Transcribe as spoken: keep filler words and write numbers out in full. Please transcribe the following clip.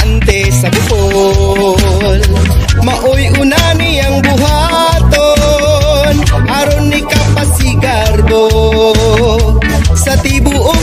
estudyante sa Bohol. Maoy una niyang buhaton aron ni kapasigarbo sa tibuok